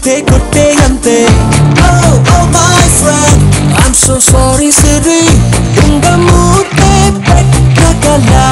కొడితే కొట్టే అంతే Oh, oh my friend I'm so sorry Siri ఉంగ మూతే పెట్టగలా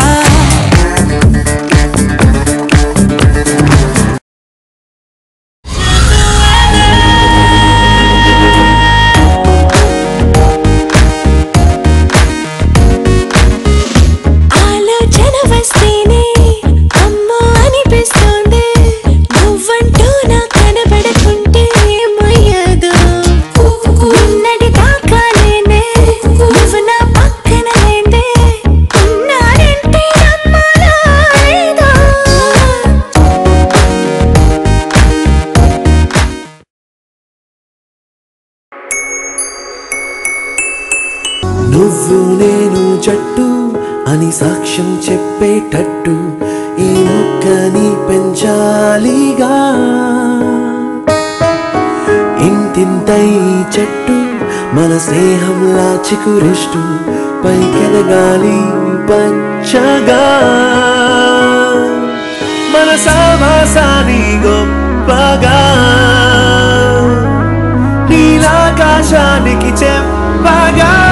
నువ్వు నేను జట్టు అని సాక్ష్యం చెప్పేటట్టు ఈ మొక్కని పెంచాలిగా ఇంతింతై చెట్టు మన స్నేహంలా చికురిస్తూ పైకెదగాలి పచ్చగా మన సావాసాని గొప్పగా నీలాకాశానికి చెప్పగా